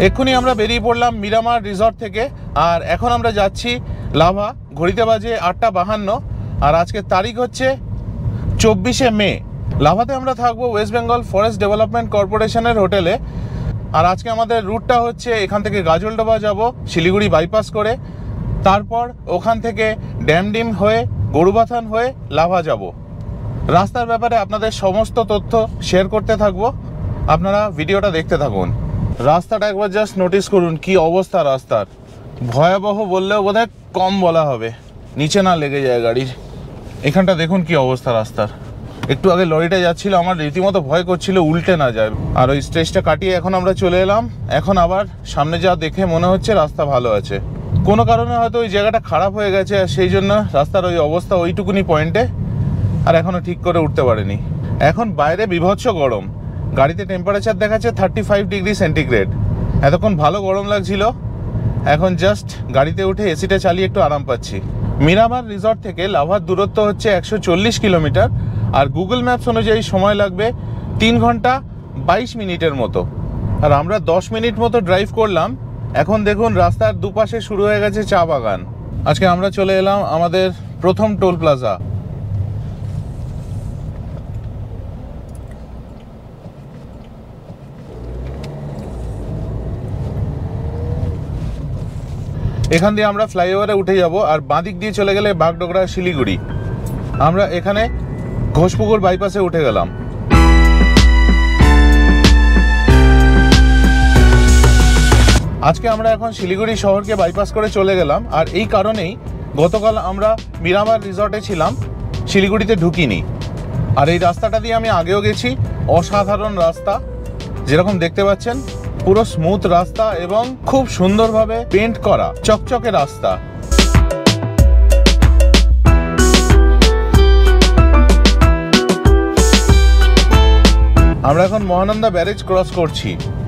এক্ষুনি আমরা বেরিয়ে পড়লাম মিরামার রিসর্ট থেকে, আর এখন আমরা যাচ্ছি লাভা। ঘড়িতে বাজে 8:52 আর আজকের তারিখ হচ্ছে 24শে মে। লাভাতে আমরা থাকবো ওয়েস্ট বেঙ্গল ফরেস্ট ডেভেলপমেন্ট কর্পোরেশনের হোটেলে। আর আজকে আমাদের রুটটা হচ্ছে এখান থেকে গাজলডোবা যাব শিলিগুড়ি বাইপাস করে, তারপর ওখান থেকে ড্যামডিম হয়ে গরুবাথান হয়ে লাভা যাব। রাস্তার ব্যাপারে আপনাদের সমস্ত তথ্য শেয়ার করতে থাকবো, আপনারা ভিডিওটা দেখতে থাকুন। রাস্তাটা একবার জাস্ট নোটিস করুন, কি অবস্থা রাস্তার। ভয়াবহ বললেও বোধহয় কম বলা হবে, নিচে না লেগে যায় গাড়ির। এখানটা দেখুন কি অবস্থা রাস্তার। একটু আগে লরিটা যাচ্ছিল, আমার রীতিমতো ভয় করছিল উল্টে না যায়। আর ওই স্ট্রেচটা কাটিয়ে এখন আমরা চলে এলাম। এখন আবার সামনে যা দেখে মনে হচ্ছে রাস্তা ভালো আছে, কোনো কারণে হয়তো ওই জায়গাটা খারাপ হয়ে গেছে, আর সেই জন্য রাস্তার ওই অবস্থা ওইটুকুনি পয়েন্টে, আর এখনও ঠিক করে উঠতে পারেনি। এখন বাইরে বিভৎস গরম, গাড়িতে টেম্পারেচার দেখাচ্ছে 35 ডিগ্রি সেন্টিগ্রেড। এতক্ষণ ভালো গরম লাগছিল, এখন জাস্ট গাড়িতে উঠে এসিটা চালিয়ে একটু আরাম পাচ্ছি। মিরামার রিসর্ট থেকে লাভার দূরত্ব হচ্ছে 140 কিলোমিটার, আর গুগল ম্যাপস অনুযায়ী সময় লাগবে 3 ঘন্টা 22 মিনিটের মতো। আর আমরা 10 মিনিট মতো ড্রাইভ করলাম। এখন দেখুন রাস্তার দুপাশে শুরু হয়ে গেছে চা বাগান। আজকে আমরা চলে এলাম আমাদের প্রথম টোল প্লাজা। এখান দিয়ে আমরা ফ্লাইওভারে উঠে যাব, আর বাঁদিক দিয়ে চলে গেলে বাগডোগরা শিলিগুড়ি। আমরা এখানে ঘোষপুকুর বাইপাসে উঠে গেলাম। আজকে আমরা এখন শিলিগুড়ি শহরকে বাইপাস করে চলে গেলাম, আর এই কারণেই গতকাল আমরা মিরামার রিসর্টে ছিলাম, শিলিগুড়িতে ঢুকিনি। আর এই রাস্তাটা দিয়ে আমি আগেও গেছি, অসাধারণ রাস্তা, যেরকম দেখতে পাচ্ছেন পুরো স্মুথ রাস্তা এবং খুব সুন্দরভাবে পেন্ট করা চকচকে রাস্তা। আমরা এখন মহানন্দা ব্যারেজ ক্রস করছি।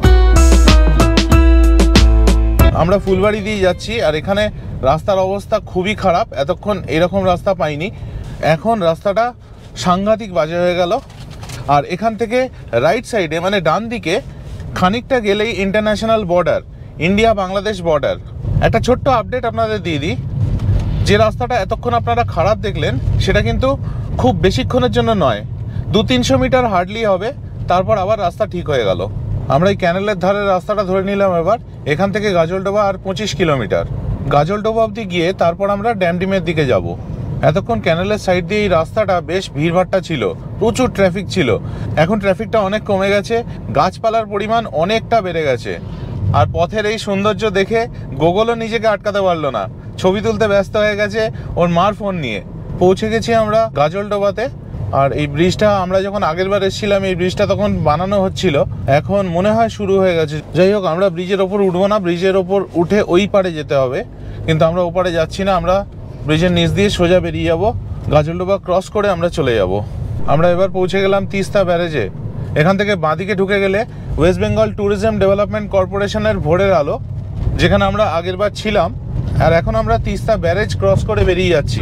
আমরা ফুলবাড়ি দিয়ে যাচ্ছি, আর এখানে রাস্তার অবস্থা খুবই খারাপ, এতক্ষণ এরকম রাস্তা পাইনি। এখন রাস্তাটা সাংঘাতিক বাজে হয়ে গেল। আর এখান থেকে রাইট সাইডে মানে ডান দিকে খানিকটা গেলেই international border, India Bangladesh border. একটা ছোট্ট আপডেট আপনাদের দিয়ে দিই, যে রাস্তাটা এতক্ষণ আপনারা খারাপ দেখলেন সেটা কিন্তু খুব বেশিক্ষণের জন্য নয়, 200-300 মিটার হার্ডলি হবে, তারপর আবার রাস্তা ঠিক হয়ে গেল। আমরা এই ক্যানেলের ধারের রাস্তাটা ধরে নিলাম এবার। এখান থেকে গাজলডোবা আর 25 কিলোমিটার। গাজলডোবা অবধি গিয়ে তারপর আমরা ড্যামডিমের দিকে যাব। এতক্ষণ ক্যানেলের সাইড দিয়ে এই রাস্তাটা বেশ ভিড়ভাট্টা ছিল, প্রচুর ট্রাফিক ছিল। এখন ট্রাফিকটা অনেক কমে গেছে, গাছপালার পরিমাণ অনেকটা বেড়ে গেছে। আর পথের এই সৌন্দর্য দেখে গোগলও নিজেকে আটকাতে পারলো না, ছবি তুলতে ব্যস্ত হয়ে গেছে ওর মার ফোন নিয়ে। পৌঁছে গেছি আমরা গাজলডোবাতে। আর এই ব্রিজটা আমরা যখন আগের বার এসেছিলাম, এই ব্রিজটা তখন বানানো হচ্ছিল, এখন মনে হয় শুরু হয়ে গেছে। যাই হোক, আমরা ব্রিজের ওপর উঠবো না, ব্রিজের ওপর উঠে ওই পারে যেতে হবে, কিন্তু আমরা ওপারে যাচ্ছি না। আমরা ব্রিজের নিচ দিয়ে সোজা বেরিয়ে যাব, গাজলডোবা ক্রস করে আমরা চলে যাব। আমরা এবার পৌঁছে গেলাম তিস্তা ব্যারেজে। এখান থেকে বাঁদিকে ঢুকে গেলে ওয়েস্ট বেঙ্গল ট্যুরিজম ডেভেলপমেন্ট কর্পোরেশনের ভোরের আলো, যেখানে আমরা আগের বার ছিলাম। আর এখন আমরা তিস্তা ব্যারেজ ক্রস করে বেরিয়ে যাচ্ছি।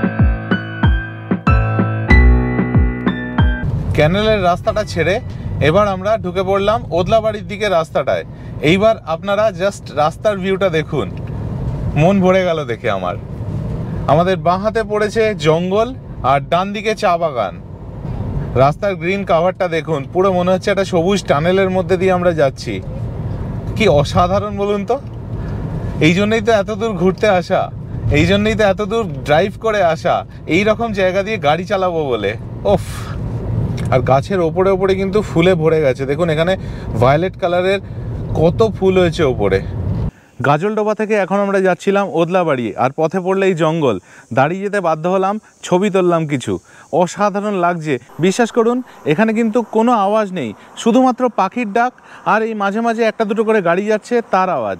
ক্যানেলের রাস্তাটা ছেড়ে এবার আমরা ঢুকে পড়লাম ওদলাবাড়ির দিকে রাস্তাটায়। এইবার আপনারা জাস্ট রাস্তার ভিউটা দেখুন, মন ভরে গেল দেখে আমার। আমাদের বাঁ হাতে পড়েছে জঙ্গল আর ডান দিকে চা বাগান। রাস্তার গ্রিন কাভারটা দেখুন, পুরো মনে হচ্ছে একটা সবুজ টানেলের মধ্যে দিয়ে আমরা যাচ্ছি। কি অসাধারণ বলুন তো। এই জন্যই তো এত দূর ঘুরতে আসা, এই জন্যই তো এত দূর ড্রাইভ করে আসা, এই রকম জায়গা দিয়ে গাড়ি চালাবো বলে। ওফ। আর গাছের ওপরে ওপরে কিন্তু ফুলে ভরে গেছে, দেখুন এখানে ভায়োলেট কালারের কত ফুল হয়েছে ওপরে। গাজলডোবা থেকে এখন আমরা যাচ্ছিলাম ওদলাবাড়ি, আর পথে পড়লে এই জঙ্গল। দাঁড়িয়ে যেতে বাধ্য হলাম, ছবি তুললাম কিছু। অসাধারণ লাগছে, বিশ্বাস করুন। এখানে কিন্তু কোনো আওয়াজ নেই, শুধুমাত্র পাখির ডাক আর এই মাঝে মাঝে একটা দুটো করে গাড়ি যাচ্ছে তার আওয়াজ।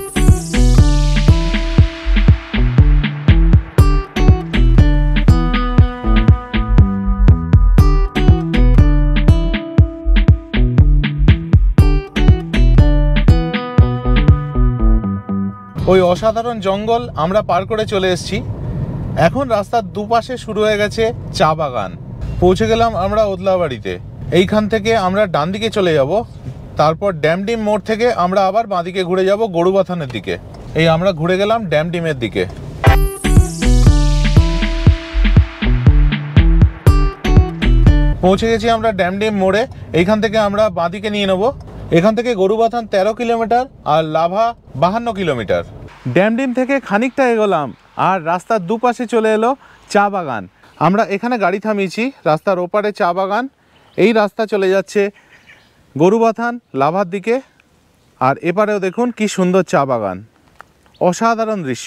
ওই অসাধারণ জঙ্গল আমরা পার করে চলে এসেছি। এখন রাস্তার দুপাশে শুরু হয়ে গেছে চা বাগান। পৌঁছে গেলাম আমরা ওদলাবাড়িতে। এইখান থেকে আমরা ডান দিকে চলে যাব, তারপর ড্যামডিম মোড় থেকে আমরা আবার বাঁদিকে ঘুরে যাব গরুবাথানের দিকে। এই আমরা ঘুরে গেলাম ড্যামডিমের দিকে। পৌঁছে গেছি আমরা ড্যামডিম মোড়ে। এইখান থেকে আমরা বাঁদিকে নিয়ে নেব। এখান থেকে গরুবাথান 13 কিলোমিটার আর লাভা 52 কিলোমিটার। ড্যামডিম থেকে খানিকটা এগোলাম আর রাস্তার দুপাশে চলে এলো চা বাগান। আমরা এখানে গাড়ি থামিয়েছি, রাস্তার ওপারে চা বাগান। এই রাস্তা চলে যাচ্ছে গরুবাথান লাভার দিকে। আর এপারেও দেখুন কি সুন্দর চা বাগান, অসাধারণ দৃশ্য।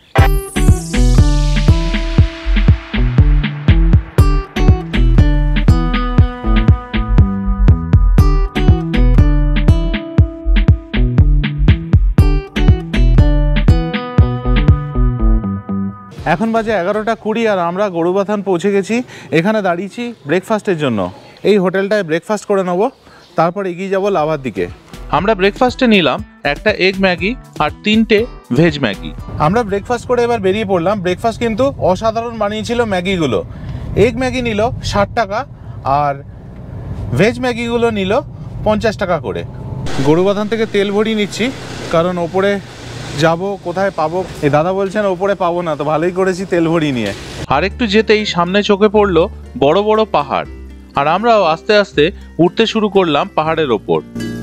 এখন বাজে 11টা 20 আর আমরা গরুবাথান পৌঁছে গেছি। এখানে দাঁড়িয়েছি ব্রেকফাস্টের জন্য। এই হোটেলটায় ব্রেকফাস্ট করে নেব, তারপর এগিয়ে যাব লাভার দিকে। আমরা ব্রেকফাস্টে নিলাম একটা এগ ম্যাগি আর 3টে ভেজ ম্যাগি। আমরা ব্রেকফাস্ট করে এবার বেরিয়ে পড়লাম। ব্রেকফাস্ট কিন্তু অসাধারণ বানিয়েছিল ম্যাগিগুলো। এগ ম্যাগি নিল 60 টাকা আর ভেজ ম্যাগিগুলো নিল 50 টাকা করে। গরুবাথান থেকে তেল ভরিয়ে নিচ্ছি, কারণ ওপরে যাব কোথায় পাবো। এই দাদা বলছেন ওপরে পাবো না, তো ভালোই করেছি তেল ভরিয়ে নিয়ে। আর একটু যেতেই সামনে চোখে পড়লো বড় বড় পাহাড়, আর আমরাও আস্তে আস্তে উঠতে শুরু করলাম পাহাড়ের ওপর।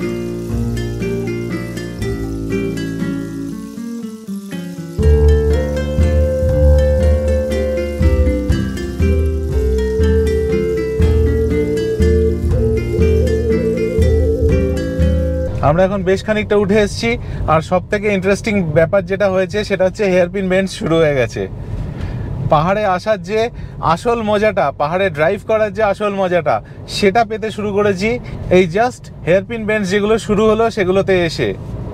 আমরা এখন বেশ খানিকটা উঠে এসেছি, আর সব থেকে ইন্টারেস্টিং ব্যাপার যেটা হয়েছে সেটা হচ্ছে হেয়ারপিন বেন্ড শুরু হয়ে গেছে। পাহাড়ে আসার যে আসল মজাটা, পাহাড়ে ড্রাইভ করার যে আসল মজাটা, সেটা পেতে শুরু করেছি এই জাস্ট হেয়ারপিন বেন্ড যেগুলো শুরু হলো সেগুলোতে এসে।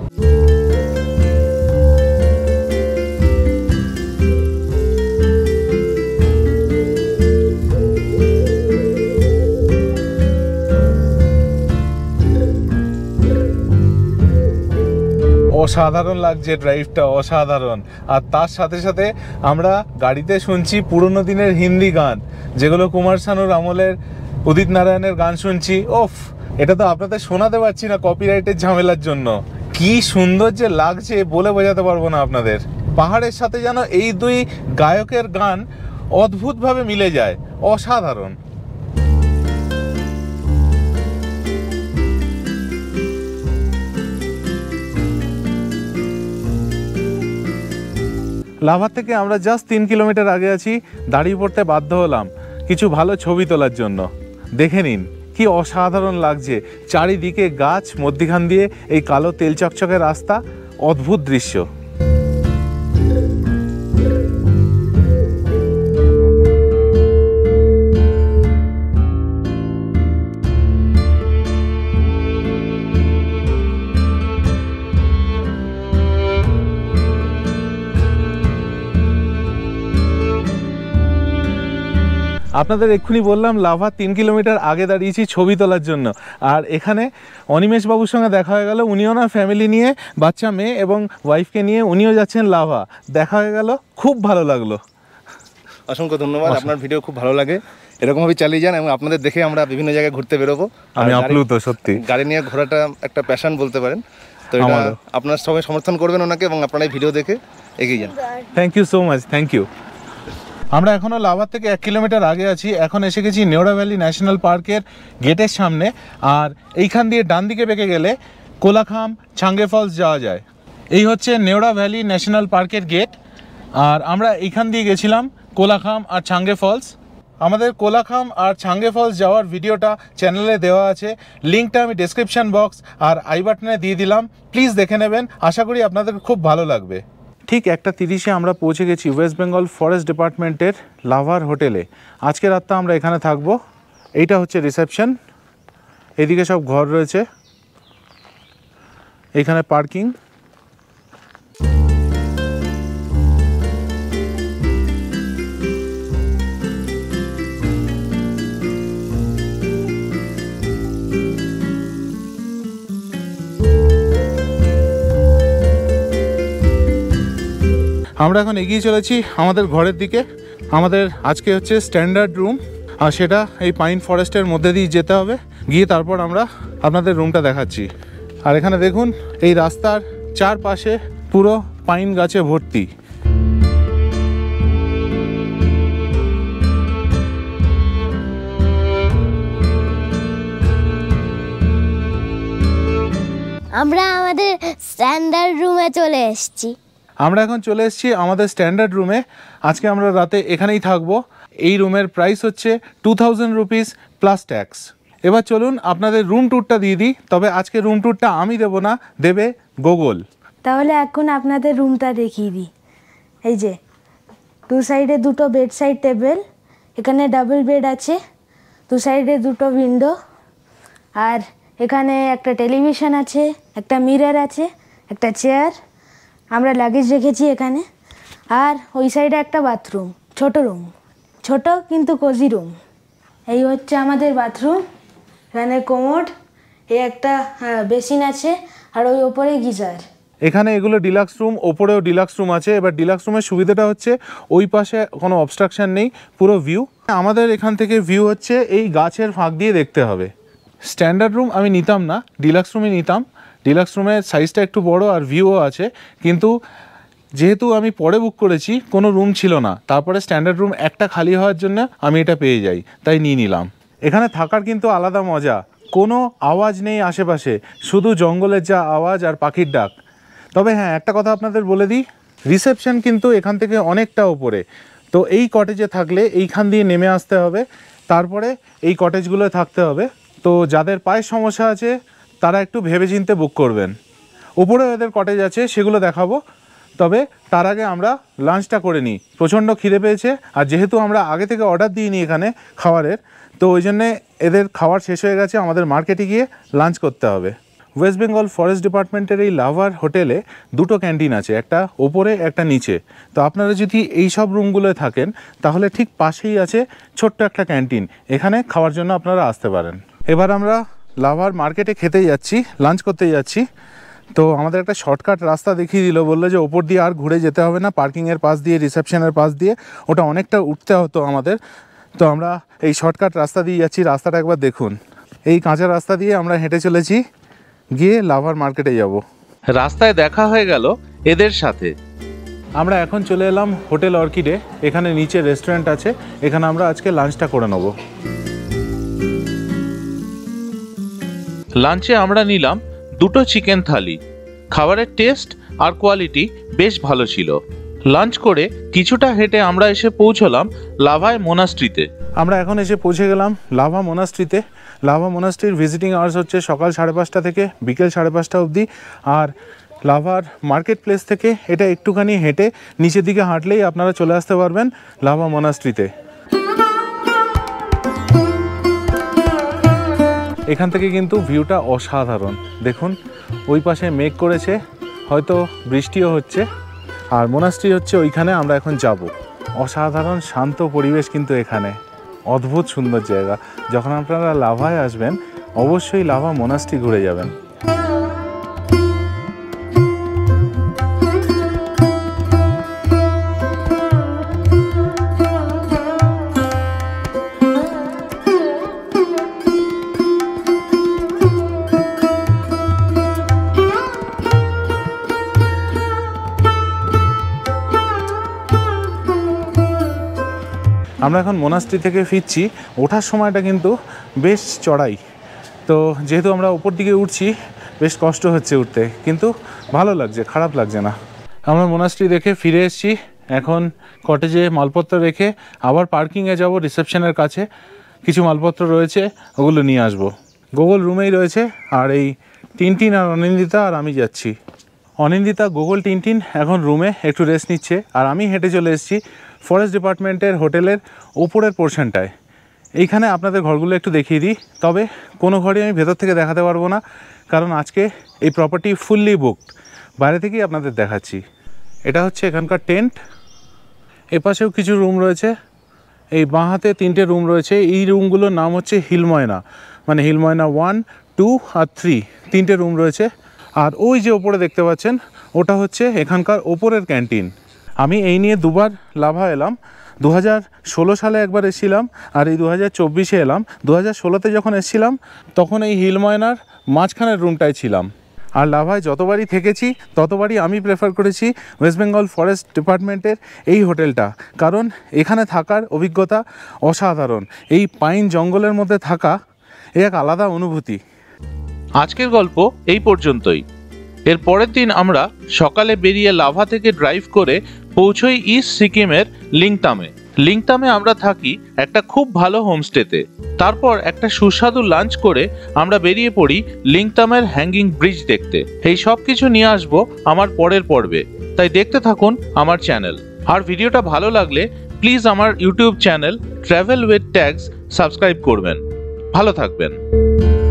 অসাধারণ লাগছে ড্রাইভটা, অসাধারণ। আর তার সাথে সাথে আমরা গাড়িতে শুনছি পুরোনো দিনের হিন্দি গান, যেগুলো কুমার শানুর আমলের উদিত নারায়ণের গান শুনছি। ওফ, এটা তো আপনাদের শোনাতে পারছি না কপিরাইটের ঝামেলার জন্য। কি সুন্দর যে লাগছে বলে বোঝাতে পারবো না আপনাদের। পাহাড়ের সাথে যেন এই দুই গায়কের গান অদ্ভুতভাবে মিলে যায়, অসাধারণ। লাভার থেকে আমরা জাস্ট 3 কিলোমিটার আগে আছি। দাঁড়িয়ে পড়তে বাধ্য হলাম কিছু ভালো ছবি তোলার জন্য। দেখে নিন কি অসাধারণ লাগছে, চারিদিকে গাছ, মধ্যিখান দিয়ে এই কালো তেল চকচকে রাস্তা, অদ্ভুত দৃশ্য। আপনাদের এক্ষুনি বললাম লাভা 3 কিলোমিটার আগে দাঁড়িয়েছি ছবি তোলার জন্য। আর এখানে অনিমেষ বাবুর সঙ্গে দেখা হয়ে গেল। উনি ওনার ফ্যামিলি নিয়ে, বাচ্চা মেয়ে এবং ওয়াইফকে নিয়ে উনিও যাচ্ছেন লাভা। দেখা হয়ে গেল, খুব ভালো লাগলো। অসংখ্য ধন্যবাদ, আপনার ভিডিও খুব ভালো লাগে। এরকমভাবে চালিয়ে যান এবং আপনাদের দেখে আমরা বিভিন্ন জায়গায় ঘুরতে বেরোবো। আমি আপ্লুত, সত্যি। গাড়ি নিয়ে ঘোরাটা একটা প্যাশন বলতে পারেন। তো এটা আপনারা সবাই সমর্থন করবেন ওনাকে এবং আপনারা এই ভিডিও দেখে এগিয়ে যান। Thank you so much, thank you. আমরা এখনও লাভার থেকে 1 কিলোমিটার আগে আছি। এখন এসে গেছি নেওড়া ভ্যালি ন্যাশনাল পার্কের গেটের সামনে। আর এইখান দিয়ে ডান দিকে বেঁকে গেলে কোলাখাম, ছাঙ্গে ফলস যাওয়া যায়। এই হচ্ছে নেওড়া ভ্যালি ন্যাশনাল পার্কের গেট। আর আমরা এইখান দিয়ে গেছিলাম কোলাখাম আর ছাঙ্গে ফলস। আমাদের কোলাখাম আর ছাঙ্গে ফলস যাওয়ার ভিডিওটা চ্যানেলে দেওয়া আছে, লিঙ্কটা আমি ডেসক্রিপশন বক্স আর আই বাটনে দিয়ে দিলাম। প্লিজ দেখে নেবেন, আশা করি আপনাদের খুব ভালো লাগবে। ঠিক 1:30-এ আমরা পৌঁছে গেছি ওয়েস্ট বেঙ্গল ফরেস্ট ডিপার্টমেন্টের লাভার হোটেলে। আজকে রাতটা আমরা এখানে থাকবো। এইটা হচ্ছে রিসেপশন, এদিকে সব ঘর রয়েছে, এখানে পার্কিং। আমরা এখন এগিয়ে চলেছি আমাদের ঘরের দিকে। আমাদের আজকে হচ্ছে স্ট্যান্ডার্ড রুম, আর সেটা এই পাইন ফরেস্টের মধ্যে দিয়ে যেতে হবে। গিয়ে তারপর আমরা আপনাদের রুমটা দেখাচ্ছি। আর এখানে দেখুন এই রাস্তার চারপাশে পুরো পাইন গাছে ভর্তি। আমরা আমাদের স্ট্যান্ডার্ড রুমে চলে এসেছি। আমরা এখন চলে এসেছি আমাদের স্ট্যান্ডার্ড রুমে। আজকে আমরা রাতে এখানেই থাকবো। এই রুমের প্রাইস হচ্ছে 2000 রুপিস প্লাস ট্যাক্স। এবার চলুন আপনাদের রুম ট্যুরটা দিয়ে দিই। তবে আজকে রুম ট্যুরটা আমি দেবো না, দেবে গুগল। তাহলে এখন আপনাদের রুমটা দেখিয়ে দিই। এই যে দু সাইডে দুটো বেড সাইড টেবিল, এখানে ডাবল বেড আছে, দু সাইডে দুটো উইন্ডো, আর এখানে একটা টেলিভিশন আছে, একটা মিরর আছে, একটা চেয়ার, আমরা লাগেজ রেখেছি এখানে, আর ওই সাইডে একটা বাথরুম, ছোট রুম, ছোট কিন্তু কোজি রুম। এই হচ্ছে আমাদের বাথরুম। এখানে কোমোড, এই একটা বেসিন আছে, আর ওই ওপরে গিজার। এখানে এগুলো ডিলাক্স রুম, ওপরেও ডিলাক্স রুম আছে। এবার ডিলাক্স রুমের সুবিধাটা হচ্ছে ওই পাশে কোনো অবস্ট্রাকশন নেই, পুরো ভিউ। আমাদের এখান থেকে ভিউ হচ্ছে এই গাছের ফাঁক দিয়ে দেখতে হবে। স্ট্যান্ডার্ড রুম আমি নিতাম না, ডিলাক্স রুমই নিতাম। ডিলাক্স রুমের সাইজটা একটু বড় আর ভিউও আছে, কিন্তু যেহেতু আমি পরে বুক করেছি কোনো রুম ছিল না, তারপরে স্ট্যান্ডার্ড রুম একটা খালি হওয়ার জন্য আমি এটা পেয়ে যাই, তাই নিয়ে নিলাম। এখানে থাকার কিন্তু আলাদা মজা, কোনো আওয়াজ নেই আশেপাশে, শুধু জঙ্গলের যা আওয়াজ আর পাখির ডাক। তবে হ্যাঁ, একটা কথা আপনাদের বলে দিই, রিসেপশন কিন্তু এখান থেকে অনেকটা উপরে। তো এই কটেজে থাকলে এইখান দিয়ে নেমে আসতে হবে, তারপরে এই কটেজগুলো থাকতে হবে। তো যাদের পায়ের সমস্যা আছে তারা একটু ভেবেচিন্তে বুক করবেন। উপরে এদের কটেজ আছে, সেগুলো দেখাবো। তবে তার আগে আমরা লাঞ্চটা করে নিই, প্রচণ্ড খিদে পেয়েছে। আর যেহেতু আমরা আগে থেকে অর্ডার দিইনি এখানে খাবারের, তো ওই জন্যে এদের খাবার শেষ হয়ে গেছে, আমাদের মার্কেটে গিয়ে লাঞ্চ করতে হবে। ওয়েস্ট বেঙ্গল ফরেস্ট ডিপার্টমেন্টের এই লাভার হোটেলে দুটো ক্যান্টিন আছে, একটা ওপরে একটা নিচে। তো আপনারা যদি এই সব রুমগুলোয় থাকেন তাহলে ঠিক পাশেই আছে ছোট্ট একটা ক্যান্টিন, এখানে খাওয়ার জন্য আপনারা আসতে পারেন। এবার আমরা লাভার মার্কেটে খেতে যাচ্ছি, লাঞ্চ করতে যাচ্ছি। তো আমাদের একটা শর্টকাট রাস্তা দেখিয়ে দিল, বললো যে ওপর দিয়ে আর ঘুরে যেতে হবে না, পার্কিংয়ের পাশ দিয়ে, রিসেপশনের পাশ দিয়ে, ওটা অনেকটা উঠতে হতো আমাদের। তো আমরা এই শর্টকাট রাস্তা দিয়ে যাচ্ছি। রাস্তাটা একবার দেখুন, এই কাঁচা রাস্তা দিয়ে আমরা হেঁটে চলেছি, গিয়ে লাভার মার্কেটে যাব। রাস্তায় দেখা হয়ে গেল এদের সাথে। আমরা এখন চলে এলাম হোটেল অর্কিডে। এখানে নিচে রেস্টুরেন্ট আছে, এখানে আমরা আজকে লাঞ্চটা করে নেব। লাঞ্চে আমরা নিলাম দুটো চিকেন থালি। খাবারের টেস্ট আর কোয়ালিটি বেশ ভালো ছিল। লাঞ্চ করে কিছুটা হেঁটে আমরা এসে পৌঁছলাম লাভায় মোনাস্ট্রিতে। আমরা এখন এসে পৌঁছে গেলাম লাভা মোনাস্ট্রিতে। লাভা মোনাস্ট্রির ভিজিটিং আওয়ার্স হচ্ছে সকাল 5:30 থেকে বিকেল 5:30 অবধি। আর লাভার মার্কেট প্লেস থেকে এটা একটুখানি হেঁটে নিচের দিকে হাঁটলেই আপনারা চলে আসতে পারবেন লাভা মোনাস্ট্রিতে। এখান থেকে কিন্তু ভিউটা অসাধারণ। দেখুন ওই পাশে মেঘ করেছে, হয়তো বৃষ্টিও হচ্ছে। আর মোনাস্ট্রি হচ্ছে ওইখানে আমরা এখন যাব। অসাধারণ শান্ত পরিবেশ কিন্তু এখানে, অদ্ভুত সুন্দর জায়গা। যখন আপনারা লাভায় আসবেন অবশ্যই লাভা মোনাস্ট্রি ঘুরে যাবেন। আমরা এখন মোনাস্ট্রি থেকে ফিরছি। ওঠার সময়টা কিন্তু বেশ চড়াই, তো যেহেতু আমরা উপর দিকে উঠছি বেশ কষ্ট হচ্ছে উঠতে, কিন্তু ভালো লাগছে, খারাপ লাগছে না। আমরা মোনাস্ট্রি দেখে ফিরে এসেছি। এখন কটেজে মালপত্র রেখে আবার পার্কিংয়ে যাব রিসেপশনের কাছে। কিছু মালপত্র রয়েছে, ওগুলো নিয়ে আসবো। গুগল রুমেই রয়েছে, আর এই টিনটিন আর অনিন্দিতা আর আমি যাচ্ছি। অনিন্দিতা, গুগল, টিনটিন এখন রুমে একটু রেস্ট নিচ্ছে, আর আমি হেঁটে চলে এসেছি ফরেস্ট ডিপার্টমেন্টের হোটেলের ওপরের পোর্শনটায়। এইখানে আপনাদের ঘরগুলো একটু দেখিয়ে দিই। তবে কোনো ঘরই আমি ভেতর থেকে দেখাতে পারবো না, কারণ আজকে এই প্রপার্টি ফুললি বুকড। বাইরে থেকেই আপনাদের দেখাচ্ছি। এটা হচ্ছে এখানকার টেন্ট। এপাশেও কিছু রুম রয়েছে, এই বাঁ হাতে 3টে রুম রয়েছে। এই রুমগুলোর নাম হচ্ছে হিলময়না, মানে হিলময়না 1, 2 আর 3, 3টে রুম রয়েছে। আর ওই যে ওপরে দেখতে পাচ্ছেন ওটা হচ্ছে এখানকার ওপরের ক্যান্টিন। আমি এই নিয়ে দুবার লাভা এলাম, 2016 সালে একবার এসেছিলাম, আর এই 2024-এ এলাম। 2016-তে যখন এসেছিলাম তখন এই হিল ময়নার মাঝখানের রুমটায় ছিলাম। আর লাভায় যতবারই থেকেছি ততবারই আমি প্রেফার করেছি ওয়েস্ট বেঙ্গল ফরেস্ট ডিপার্টমেন্টের এই হোটেলটা, কারণ এখানে থাকার অভিজ্ঞতা অসাধারণ। এই পাইন জঙ্গলের মধ্যে থাকা এক আলাদা অনুভূতি। আজকের গল্প এই পর্যন্তই। এর পরের দিন আমরা সকালে বেরিয়ে লাভা থেকে ড্রাইভ করে পৌঁছই ইস্ট সিকিমের লিংতামে। লিংতামে আমরা থাকি একটা খুব ভালো হোমস্টেতে। তারপর একটা সুস্বাদু লাঞ্চ করে আমরা বেরিয়ে পড়ি লিংতামের হ্যাঙ্গিং ব্রিজ দেখতে। এই সব কিছু নিয়ে আসবো আমার পরের পর্বে, তাই দেখতে থাকুন আমার চ্যানেল। আর ভিডিওটা ভালো লাগলে প্লিজ আমার YouTube channel travel with tags subscribe করবেন। ভালো থাকবেন।